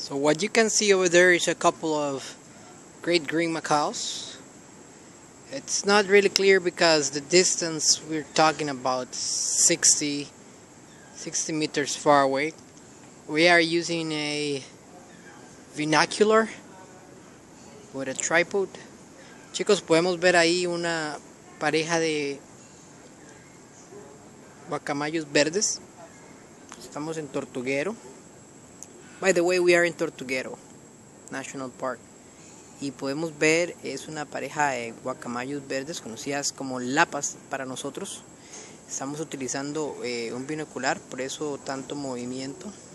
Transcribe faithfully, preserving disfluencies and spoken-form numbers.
So what you can see over there is a couple of great green macaws. It's not really clear because the distance we're talking about sixty, sixty meters far away. We are using a binocular with a tripod. Chicos, podemos ver ahí una pareja de guacamayos verdes. Estamos en Tortuguero. By the way, we are in Tortuguero National Park. Y podemos ver, es una pareja de guacamayos verdes conocidas como lapas para nosotros. Estamos utilizando eh, un binocular, por eso tanto movimiento.